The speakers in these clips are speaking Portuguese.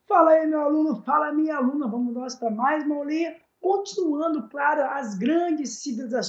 Fala aí, meu aluno, fala minha aluna, vamos nós para mais uma aulinha, continuando, claro, as grandes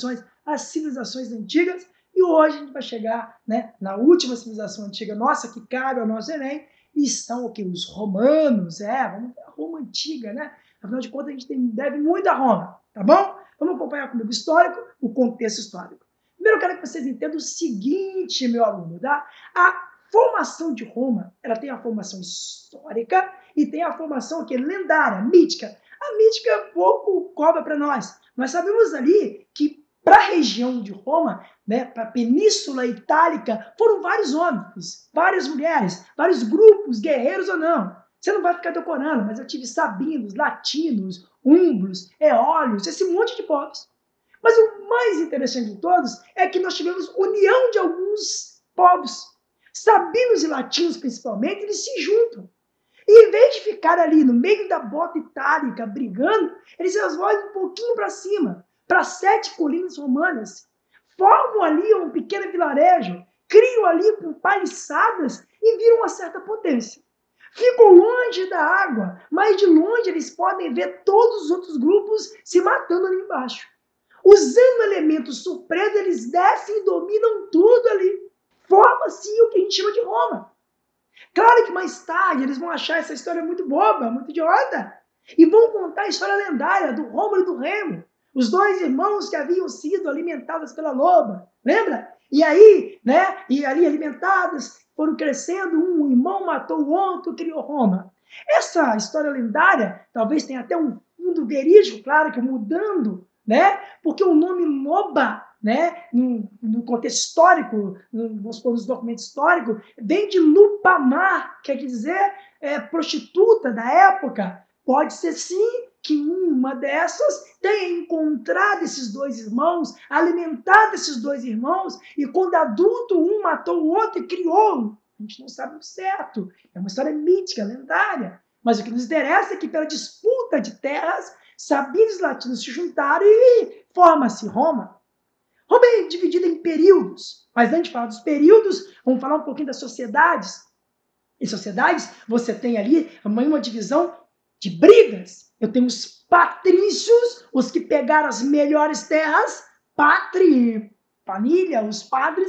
civilizações antigas, e hoje a gente vai chegar, né, na última civilização antiga nossa, que cabe ao nosso Enem, e são o que? Os romanos, vamos ver a Roma antiga, né? Afinal de contas, a gente deve muito a Roma, tá bom? Vamos acompanhar comigo o histórico, o contexto histórico. Primeiro, eu quero que vocês entendam o seguinte, meu aluno, tá? A formação de Roma, ela tem a formação histórica e tem a formação aqui, lendária, mítica. A mítica pouco cobra para nós. Nós sabemos ali que para a região de Roma, né, para a Península Itálica, foram vários homens, várias mulheres, vários grupos, guerreiros ou não. Você não vai ficar decorando, mas eu tive sabinos, latinos, umbros, eólios, esse monte de povos. Mas o mais interessante de todos é que nós tivemos união de alguns povos. Sabinos e latinos, principalmente, eles se juntam. E em vez de ficar ali no meio da bota itálica brigando, eles resolvem um pouquinho para cima, para 7 colinas romanas. Formam ali um pequeno vilarejo, criam ali com paliçadas e viram uma certa potência. Ficam longe da água, mas de longe eles podem ver todos os outros grupos se matando ali embaixo. Usando elementos surpresa, eles descem e dominam tudo ali. Forma-se o que a gente chama de Roma. Claro que mais tarde eles vão achar essa história muito boba, muito idiota, e vão contar a história lendária do Rômulo e do Remo, os dois irmãos que haviam sido alimentados pela loba, lembra? E aí, né, e ali alimentadas, foram crescendo, um irmão matou o outro, criou Roma. Essa história lendária talvez tenha até um fundo verídico, claro que mudando, né, porque o nome loba, né, no contexto histórico, vamos supor, nos documentos históricos, vem de lupamar, quer dizer prostituta da época. Pode ser sim que uma dessas tenha encontrado esses dois irmãos, alimentado esses dois irmãos, e quando adulto um matou o outro e criou. A gente não sabe o certo. É uma história mítica, lendária. Mas o que nos interessa é que pela disputa de terras, sabinos latinos se juntaram e forma-se Roma. Roma é dividida em períodos, mas antes de falar dos períodos, vamos falar um pouquinho das sociedades. Em sociedades, você tem ali uma divisão de brigas. Eu tenho os patrícios, os que pegaram as melhores terras, família, os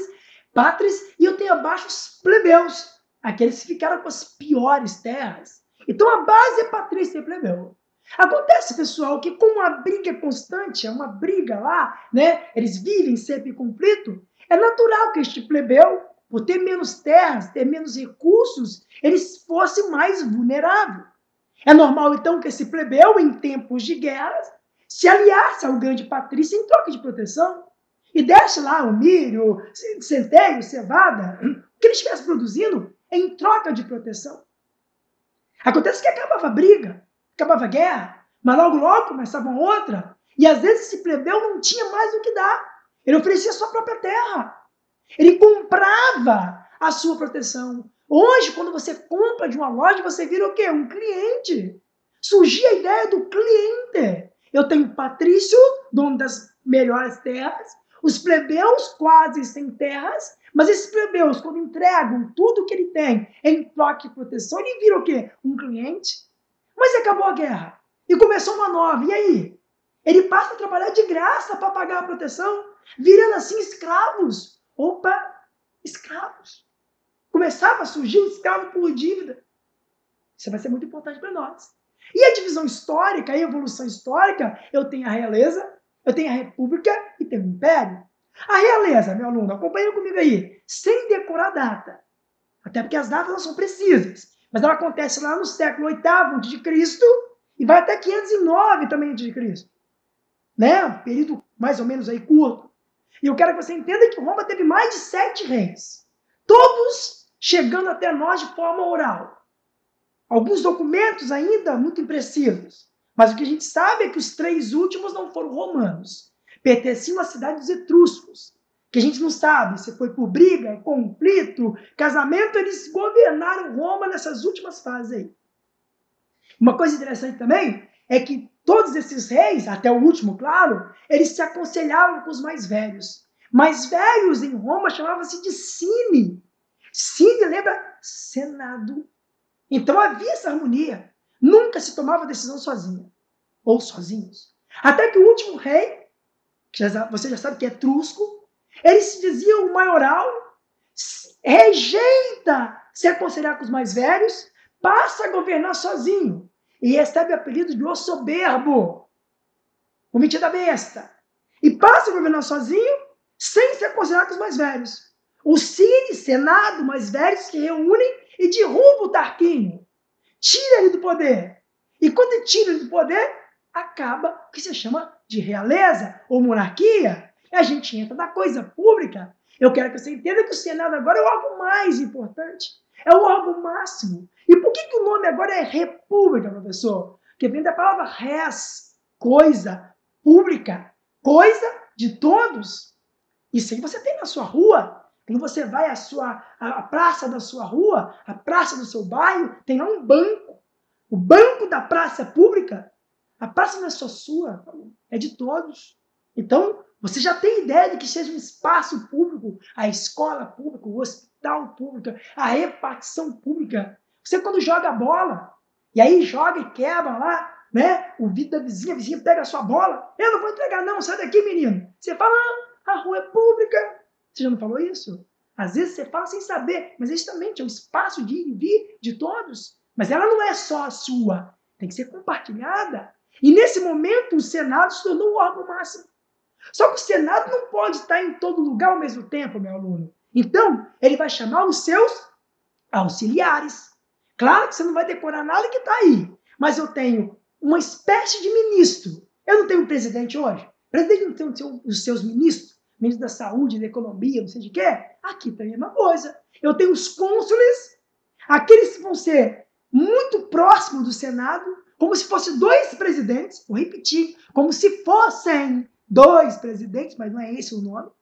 pátres, e eu tenho abaixo os plebeus, aqueles que ficaram com as piores terras. Então a base é patrícia e plebeu. Acontece, pessoal, que com uma briga constante, uma briga lá, né? Eles vivem sempre em conflito. É natural que este plebeu, por ter menos terras, ter menos recursos, eles fossem mais vulneráveis. É normal, então, que esse plebeu, em tempos de guerra, se aliasse ao grande patrício em troca de proteção. E desse lá o milho, centeio, cevada, o que ele estivesse produzindo em troca de proteção. Acontece que acabava a briga, acabava a guerra, mas logo começava outra, e às vezes esse plebeu não tinha mais o que dar. Ele oferecia a sua própria terra. Ele comprava a sua proteção. Hoje, quando você compra de uma loja, você vira o quê? Um cliente. Surgia a ideia do cliente. Eu tenho Patrício, dono das melhores terras, os plebeus quase sem terras, mas esses plebeus, quando entregam tudo que ele tem em troca de proteção, ele vira o quê? Um cliente. Mas acabou a guerra e começou uma nova. E aí? Ele passa a trabalhar de graça para pagar a proteção, virando assim escravos. Opa, escravos. Começava a surgir o escravo por dívida. Isso vai ser muito importante para nós. E a divisão histórica, a evolução histórica, eu tenho a realeza, eu tenho a república e tenho o império. A realeza, meu aluno, acompanha comigo aí, sem decorar a data. Até porque as datas não são precisas. Mas ela acontece lá no século VIII a.C. e vai até 509 também a.C. Né? Um período mais ou menos aí curto. E eu quero que você entenda que Roma teve mais de 7 reis. Todos chegando até nós de forma oral. Alguns documentos ainda muito imprecisos. Mas o que a gente sabe é que os 3 últimos não foram romanos. Pertenciam à cidade dos etruscos. Que a gente não sabe se foi por briga, conflito, casamento, eles governaram Roma nessas últimas fases aí. Uma coisa interessante também é que todos esses reis, até o último, claro, eles se aconselhavam com os mais velhos. Mais velhos em Roma chamavam-se de Cine. Cine lembra Senado. Então havia essa harmonia. Nunca se tomava decisão sozinha, ou sozinhos. Até que o último rei, que você já sabe que é Etrusco, ele se dizia o maioral, rejeita se aconselhar com os mais velhos, passa a governar sozinho e recebe o apelido de O Soberbo, o metido da besta, e passa a governar sozinho sem se aconselhar com os mais velhos. O Cine, Senado, mais velhos se reúnem e derrubam o Tarquínio, tira ele do poder. E quando ele tira ele do poder, acaba o que se chama de realeza ou monarquia. E a gente entra na coisa pública. Eu quero que você entenda que o Senado agora é o órgão mais importante. É o órgão máximo. E por que o nome agora é república, professor? Porque vem da palavra res, coisa, pública, coisa de todos. Isso aí você tem na sua rua. Quando você vai à praça da sua rua, a praça do seu bairro, tem lá um banco. O banco da praça pública. A praça não é só sua, é de todos. Então, você já tem ideia de que seja um espaço público, a escola pública, o hospital público, a repartição pública. Você quando joga bola, e aí joga e quebra lá, né? O vidro da vizinha, a vizinha pega a sua bola. Eu não vou entregar não, sai daqui, menino. Você fala, a rua é pública. Você já não falou isso? Às vezes você fala sem saber, mas é justamente é um espaço de ir e vir de todos. Mas ela não é só a sua, tem que ser compartilhada. E nesse momento o Senado se tornou o órgão máximo. Só que o Senado não pode estar em todo lugar ao mesmo tempo, meu aluno. Então, ele vai chamar os seus auxiliares. Claro que você não vai decorar nada que está aí, mas eu tenho uma espécie de ministro. Eu não tenho um presidente hoje. O presidente não tem os seus ministros, ministro da saúde, da economia, não sei de quê. Aqui tem a mesma coisa. Eu tenho os cônsules, aqueles que vão ser muito próximos do Senado, como se fossem dois presidentes, vou repetir, como se fossem dois presidentes, mas não é esse o nome.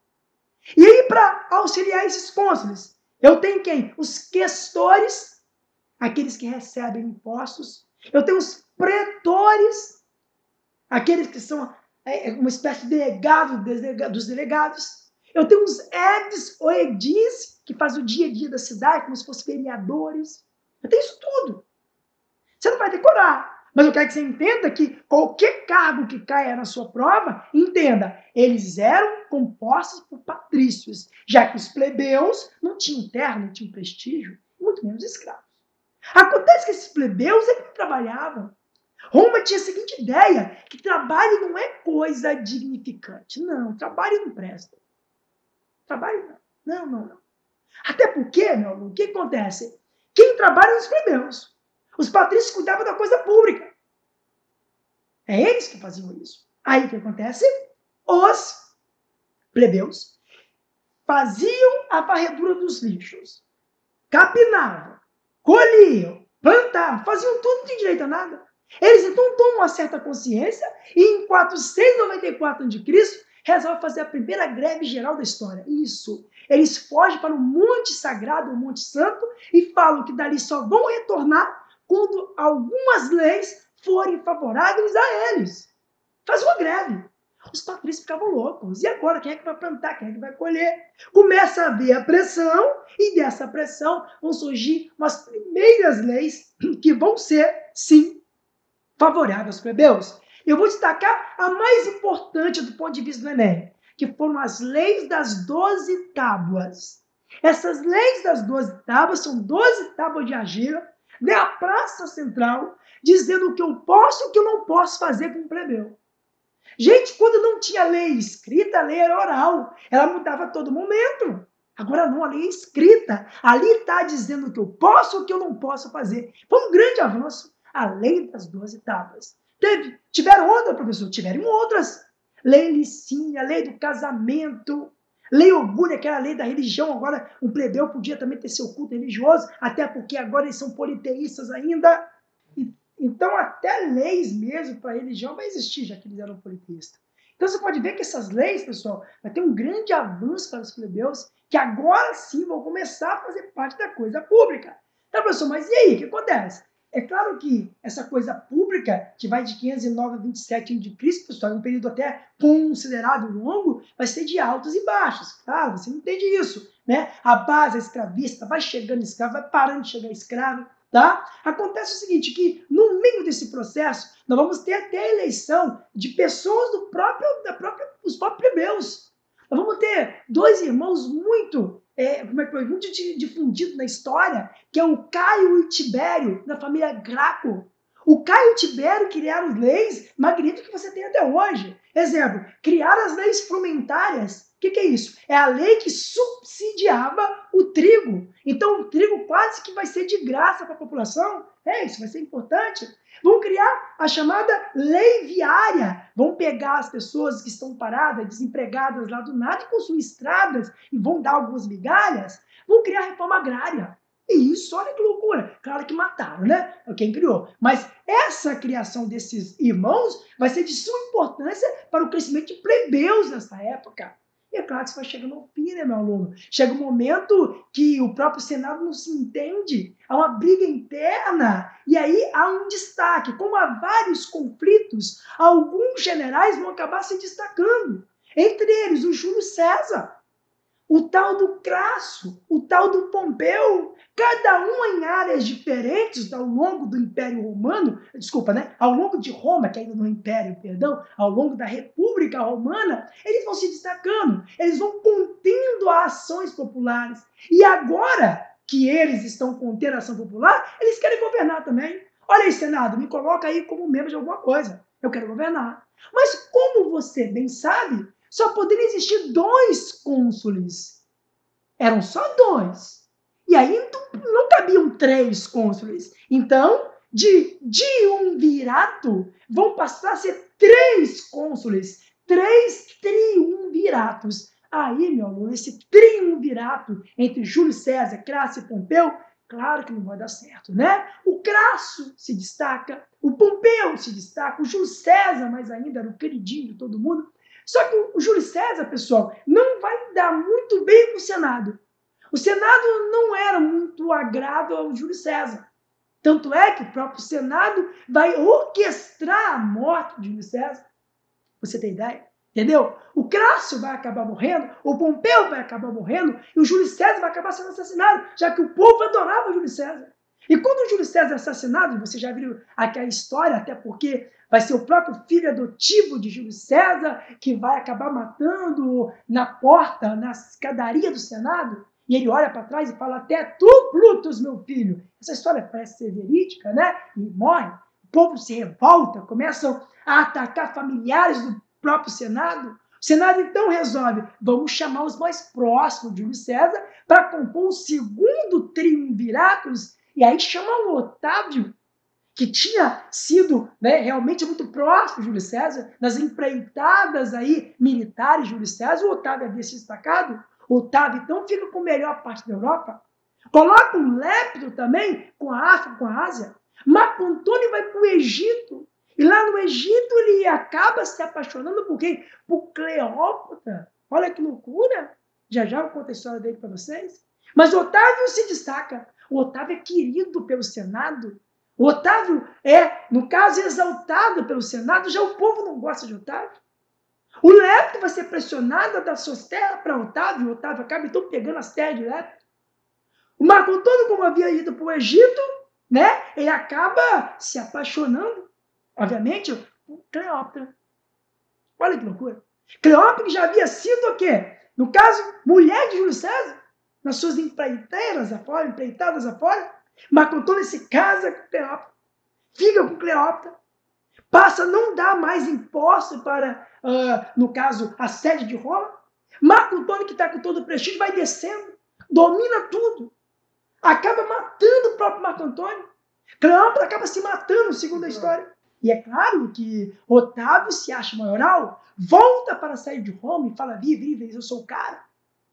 E aí, para auxiliar esses cônsules, eu tenho quem? Os questores, aqueles que recebem impostos. Eu tenho os pretores, aqueles que são uma espécie de delegado dos delegados. Eu tenho os edis ou edis, que fazem o dia a dia da cidade, como se fossem vereadores. Eu tenho isso tudo. Você não vai decorar. Mas eu quero que você entenda que qualquer cargo que caia na sua prova, entenda, eles eram compostos por patrícios, já que os plebeus não tinham terra, não tinham prestígio, muito menos escravos. Acontece que esses plebeus eles não trabalhavam. Roma tinha a seguinte ideia, que trabalho não é coisa dignificante. Não, trabalho não presta. Trabalho não. Não. Até porque, meu aluno, o que acontece? Quem trabalha são os plebeus. Os patrícios cuidavam da coisa pública. É eles que faziam isso. Aí o que acontece? Os plebeus faziam a varredura dos lixos, capinavam, colhiam, plantavam, faziam tudo, não tinha direito a nada. Eles então tomam uma certa consciência e em 494 a.C. resolvem fazer a primeira greve geral da história. Isso. Eles fogem para o Monte Sagrado, o Monte Santo, e falam que dali só vão retornar quando algumas leis forem favoráveis a eles. Faz uma greve. Os patrícios ficavam loucos. E agora, quem é que vai plantar? Quem é que vai colher? Começa a haver a pressão, e dessa pressão vão surgir umas primeiras leis que vão ser, sim, favoráveis aos plebeus. Eu vou destacar a mais importante do ponto de vista do Enem, que foram as leis das 12 tábuas. Essas leis das 12 tábuas são 12 tábuas de argila, na praça central, dizendo o que eu posso e o que eu não posso fazer com o plebeu. Gente, quando não tinha lei escrita, a lei era oral. Ela mudava a todo momento. Agora não, a lei é escrita. Ali está dizendo o que eu posso e o que eu não posso fazer. Foi um grande avanço. A lei das 12 tábuas. Tiveram outras, professor? Tiveram outras. Lei Licínia, lei do casamento, lei Ogúria, que era a lei da religião. Agora, um plebeu podia também ter seu culto religioso, até porque agora eles são politeístas ainda. Então, até leis mesmo para a religião vai existir, já que eles eram politeístas. Então, você pode ver que essas leis, pessoal, vai ter um grande avanço para os plebeus, que agora sim vão começar a fazer parte da coisa pública. Então, professor, mas e aí, o que acontece? É claro que essa coisa pública, que vai de 509 a 27 a.C., pessoal, é um período até considerado longo, vai ser de altos e baixos. Claro, você não entende isso, né? A base escravista vai chegando escravo, vai parando de chegar escravo. tá? Acontece o seguinte, que no meio desse processo, nós vamos ter até a eleição de pessoas dos próprios plebeus. Nós vamos ter dois irmãos muito difundidos na história, que é o Caio e Tibério, da família Graco. O Caio e o Tibério criaram leis magníficas que você tem até hoje. Exemplo, criaram as leis frumentárias. O que é isso? É a lei que subsidiava o trigo. Então, o trigo quase que vai ser de graça para a população. Isso vai ser importante. Vão criar a chamada lei viária. Vão pegar as pessoas que estão paradas, desempregadas lá do nada e construir estradas e vão dar algumas migalhas. Vão criar a reforma agrária. E isso, olha que loucura. Claro que mataram, né? Quem criou. Mas essa criação desses irmãos vai ser de suma importância para o crescimento de plebeus nessa época. E é claro que isso vai chegando ao fim, né, meu aluno? Chega um momento que o próprio Senado não se entende, há uma briga interna, e aí há um destaque. Como há vários conflitos, alguns generais vão acabar se destacando. Entre eles, o Júlio César, o tal do Crasso, o tal do Pompeu, cada um em áreas diferentes ao longo do Império Romano, ao longo de Roma, que ainda não é Império, perdão, ao longo da República Romana, eles vão se destacando, eles vão contendo ações populares. E agora que eles estão contendo a ação popular, eles querem governar também. Olha aí, Senado, me coloca aí como membro de alguma coisa. Eu quero governar. Mas como você bem sabe, só poderiam existir 2 cônsules. Eram só 2. E aí não cabiam 3 cônsules. Então, de um virato, vão passar a ser 3 cônsules. 3 triunviratos. Aí, meu aluno, esse triunvirato entre Júlio César, Crasso e Pompeu, claro que não vai dar certo, né? O Crasso se destaca, o Pompeu se destaca, o Júlio César, mais ainda, era o queridinho de todo mundo. Só que o Júlio César, pessoal, não vai dar muito bem com o Senado. O Senado não era muito agrado ao Júlio César. Tanto é que o próprio Senado vai orquestrar a morte de Júlio César. Você tem ideia? Entendeu? O Crasso vai acabar morrendo, o Pompeu vai acabar morrendo e o Júlio César vai acabar sendo assassinado, já que o povo adorava o Júlio César. E quando o Júlio César é assassinado, você já viu aquela história, até porque vai ser o próprio filho adotivo de Júlio César que vai acabar matando na porta, na escadaria do Senado, e ele olha para trás e fala, até tu, Brutus, meu filho. Essa história parece ser verídica, né? E morre. O povo se revolta, começam a atacar familiares do próprio Senado. O Senado, então, resolve, vamos chamar os mais próximos de Júlio César para compor o segundo triunviratus, e aí chama o Otávio, que tinha sido realmente muito próximo de Júlio César, nas empreitadas aí militares de Júlio César, o Otávio havia se destacado. O Otávio, então, fica com a melhor parte da Europa. Coloca um Lépito também com a África, com a Ásia. Marco Antônio vai para o Egito. E lá no Egito ele acaba se apaixonando por quem? Por Cleópatra. Olha que loucura. Já eu conto a história dele para vocês. Mas o Otávio se destaca. O Otávio é querido pelo Senado. O Otávio é, no caso, exaltado pelo Senado. Já o povo não gosta de Otávio. O Lépito vai ser pressionado a dar suas terras para Otávio. O Otávio acaba então pegando as terras de Lépito. O Marco Antônio, como havia ido para o Egito, ele acaba se apaixonando, obviamente, por Cleópatra. Olha que loucura. Cleópatra que já havia sido o quê? No caso, mulher de Júlio César, nas suas empreitadas afora. Marco Antônio se casa com Cleópatra, fica com Cleópatra, passa a não dar mais impostos para, no caso, a sede de Roma. Marco Antônio, que está com todo o prestígio, vai descendo, domina tudo. Acaba matando o próprio Marco Antônio. Cleópatra acaba se matando, segundo a história. E é claro que Otávio se acha maioral, volta para sair de Roma e fala, vive, eu sou o cara.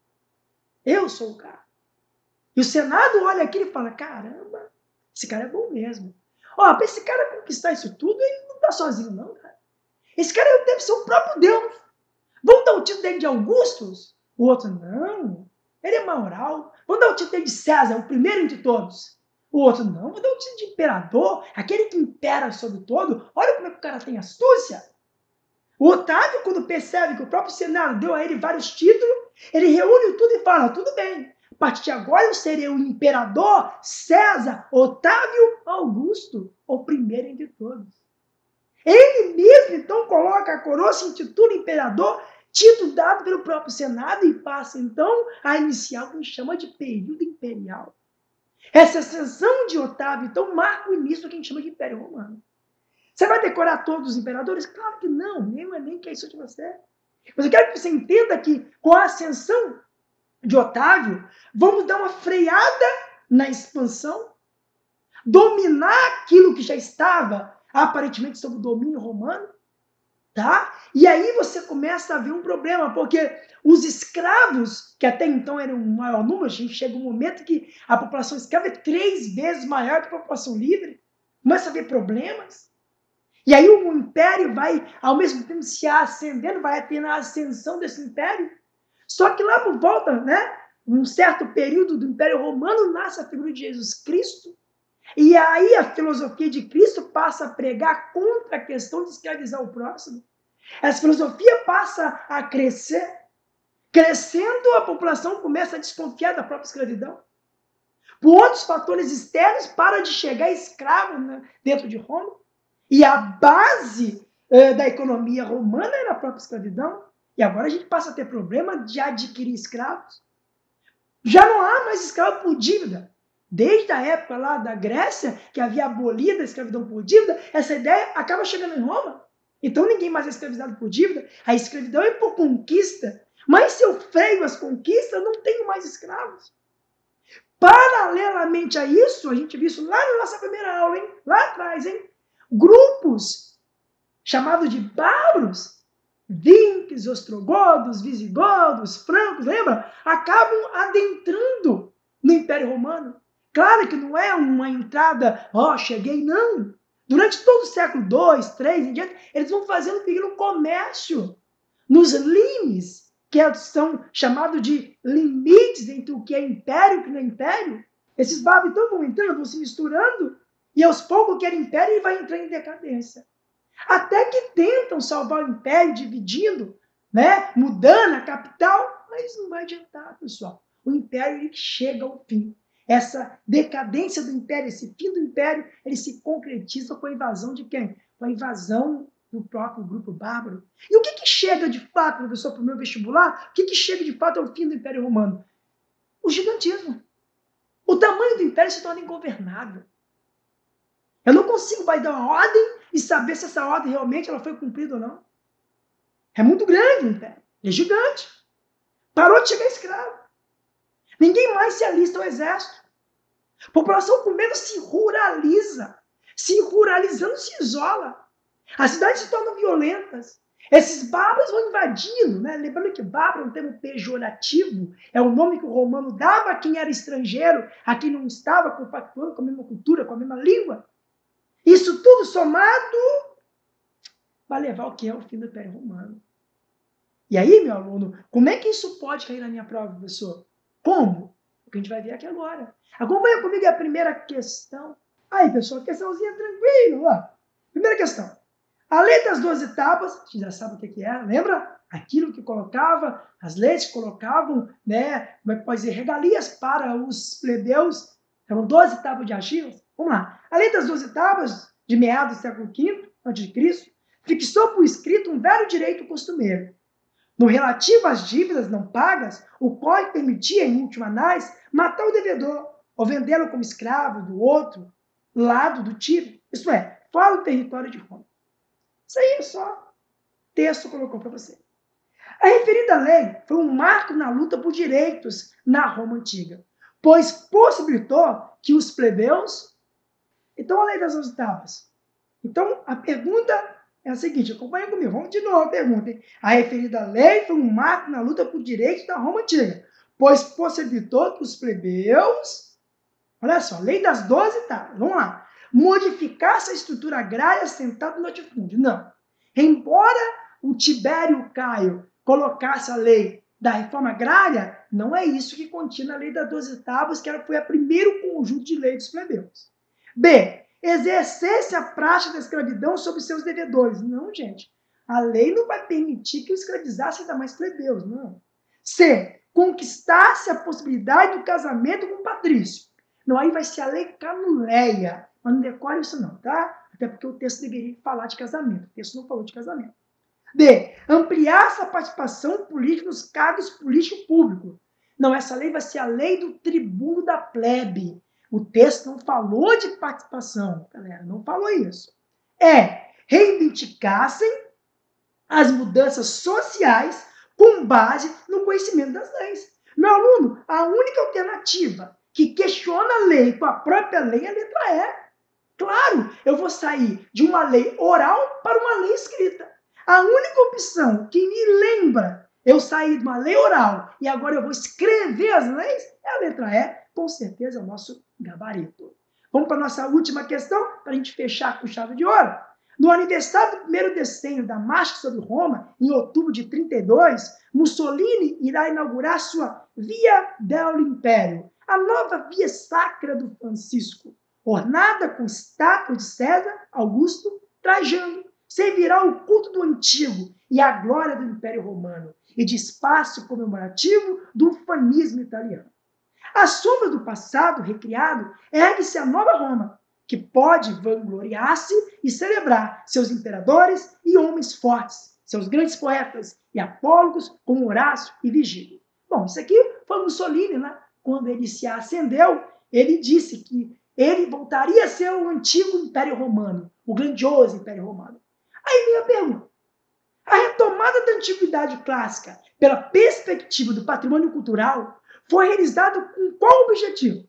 Eu sou o cara. E o Senado olha aquilo e fala, caramba, esse cara é bom mesmo. Para esse cara conquistar isso tudo, ele não está sozinho não, cara. Esse cara deve ser o próprio Deus. Vamos dar o título dele de Augustus? O outro, não, ele é maioral. Vamos dar o título dele de César, o primeiro entre todos. O outro, não, vou dar o título de imperador, aquele que impera sobre todo. Olha como é que o cara tem astúcia. O Otávio, quando percebe que o próprio Senado deu a ele vários títulos, ele reúne tudo e fala, tudo bem, partir de agora eu serei o imperador César Otávio Augusto, o primeiro entre todos. Ele mesmo, então, coloca a coroa, se intitula imperador, título dado pelo próprio Senado e passa, então, a iniciar o que a gente chama de período imperial. Essa ascensão de Otávio, então, marca o início do que a gente chama de Império Romano. Você vai decorar todos os imperadores? Claro que não, nem que é isso de você. Mas eu quero que você entenda que, com a ascensão de Otávio, vamos dar uma freada na expansão, dominar aquilo que já estava aparentemente sob o domínio romano, tá? E aí você começa a ver um problema, porque os escravos, que até então eram um maior número, a gente chega um momento que a população escrava é 3 vezes maior que a população livre, começa a ver problemas. E aí o império vai, ao mesmo tempo, se ascendendo, vai ter a ascensão desse império. Só que lá por volta, né, um certo período do Império Romano, nasce a figura de Jesus Cristo. E aí a filosofia de Cristo passa a pregar contra a questão de escravizar o próximo. Essa filosofia passa a crescer. Crescendo, a população começa a desconfiar da própria escravidão. Por outros fatores externos, para de chegar escravo, né, dentro de Roma. E a base da economia romana era a própria escravidão. E agora a gente passa a ter problema de adquirir escravos. Já não há mais escravo por dívida. Desde a época lá da Grécia, que havia abolido a escravidão por dívida, essa ideia acaba chegando em Roma. Então ninguém mais é escravizado por dívida. A escravidão é por conquista. Mas se eu freio as conquistas, eu não tenho mais escravos. Paralelamente a isso, a gente viu isso lá na nossa primeira aula, hein? Lá atrás, hein? Grupos chamados de bárbaros, vinques, ostrogodos, visigodos, francos, lembra? Acabam adentrando no Império Romano. Claro que não é uma entrada, cheguei, não. Durante todo o século II, III, em diante, eles vão fazendo um pequeno comércio nos limes, que são chamados de limites entre o que é império e o que não é império. Esses bárbaros então vão entrando, vão se misturando, e aos poucos o que era império ele vai entrando em decadência. Até que tentam salvar o império, dividindo, né, mudando a capital, mas não vai adiantar, pessoal. O império ele chega ao fim. Essa decadência do império, esse fim do império, ele se concretiza com a invasão de quem? Com a invasão do próprio grupo bárbaro. E o que chega de fato, professor, para o meu vestibular? O que chega de fato ao fim do Império Romano? O gigantismo. O tamanho do império se torna ingovernável. Eu não consigo mais dar uma ordem e saber se essa ordem realmente ela foi cumprida ou não. É muito grande o império. É gigante. Parou de chegar escravo. Ninguém mais se alista ao exército. A população com medo se ruraliza. Se ruralizando, se isola. As cidades se tornam violentas. Esses bárbaros vão invadindo, né? Lembrando que bárbaro é um termo pejorativo, é o nome que o romano dava a quem era estrangeiro, a quem não estava compactuando com a mesma cultura, com a mesma língua. Isso tudo somado vai levar ao que é o fim do Império Romano. E aí, meu aluno, como é que isso pode cair na minha prova, professor? Como? O que a gente vai ver aqui agora. Acompanha comigo a primeira questão. Aí, pessoal, questãozinha tranquila. Primeira questão. A lei das 12 tábuas, a gente já sabe o que é, lembra? Aquilo que colocava, as leis que colocavam, né, como é que pode dizer, regalias para os plebeus, eram 12 tábuas de argilas. Vamos lá. A lei das 12 tábuas, de meados do século V a.C., fixou por escrito um velho direito costumeiro. No relativo às dívidas não pagas, o código permitia, em última análise, matar o devedor, ou vendê-lo como escravo do outro lado do tiro, isto é, fora do território de Roma. Isso aí é só o texto colocou para você. A referida lei foi um marco na luta por direitos na Roma Antiga, pois possibilitou que os plebeus... Então, a lei das 12 tábuas. Então, a pergunta é a seguinte, acompanha comigo, vamos de novo a pergunta. Hein? A referida lei foi um marco na luta por direitos da Roma Antiga, pois possibilitou que os plebeus... Olha só, lei das 12 tábuas, vamos lá. Modificasse a estrutura agrária assentada no latifúndio. Não. Embora o Tibério Caio colocasse a lei da reforma agrária, não é isso que continha a lei das 12 tábuas, que foi o primeiro conjunto de leis dos plebeus. B. Exercesse a prática da escravidão sobre seus devedores. Não, gente. A lei não vai permitir que eu escravizasse ainda mais plebeus, não. C. conquistasse a possibilidade do casamento com o patrício. Não, aí vai ser a lei Canuleia. Mas não decore isso não, tá? Até porque o texto deveria falar de casamento. O texto não falou de casamento. B. Ampliar essa participação política nos cargos políticos públicos. Não, essa lei vai ser a lei do tribuno da plebe. O texto não falou de participação, galera, não falou isso. Reivindicassem as mudanças sociais com base no conhecimento das leis. Meu aluno, a única alternativa que questiona a lei com a própria lei é a letra E. Claro, eu vou sair de uma lei oral para uma lei escrita. A única opção que me lembra eu sair de uma lei oral e agora eu vou escrever as leis é a letra E, com certeza é o nosso gabarito. Vamos para a nossa última questão, para a gente fechar com chave de ouro. No aniversário do primeiro decenio da Marcha sobre Roma, em outubro de 32, Mussolini irá inaugurar sua Via del Império, a nova via sacra do Francisco, ornada com estátuas de César, Augusto, Trajano. Servirá o culto do antigo e a glória do Império Romano e de espaço comemorativo do ufanismo italiano. À sombra do passado recriado, ergue-se a nova Roma, que pode vangloriar-se e celebrar seus imperadores e homens fortes, seus grandes poetas e apólogos como Horácio e Virgílio. Bom, isso aqui foi Mussolini, né? Quando ele se ascendeu, ele disse que ele voltaria a ser o antigo Império Romano, o grandioso Império Romano. Aí vem a pergunta. A retomada da antiguidade clássica pela perspectiva do patrimônio cultural foi realizada com qual objetivo?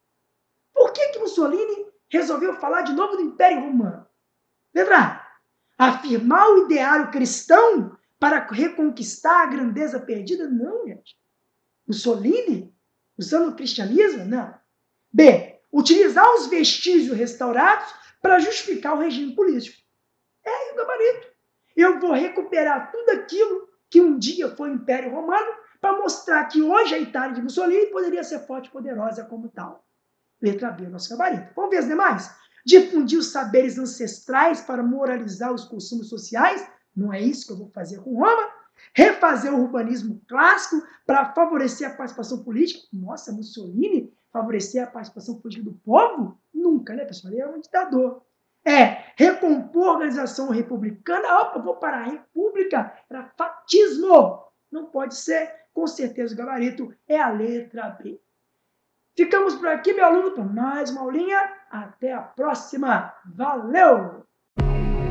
Por que Mussolini resolveu falar de novo do Império Romano? Letra A. Afirmar o ideário cristão para reconquistar a grandeza perdida? Não, gente. Mussolini? Usando o cristianismo? Não. B. Utilizar os vestígios restaurados para justificar o regime político. É o gabarito. Eu vou recuperar tudo aquilo que um dia foi o Império Romano para mostrar que hoje a Itália de Mussolini poderia ser forte e poderosa como tal. Letra B, o nosso gabarito. Vamos ver as demais? Difundir os saberes ancestrais para moralizar os costumes sociais. Não é isso que eu vou fazer com Roma. Refazer o urbanismo clássico para favorecer a participação política. Nossa, Mussolini favorecer a participação política do povo? Nunca, né, pessoal? Ele era um ditador. Recompor a organização republicana. Opa, vou para a república. Era fatismo. Não pode ser. Com certeza o gabarito é a letra B. Ficamos por aqui, meu aluno, para mais uma aulinha. Até a próxima. Valeu!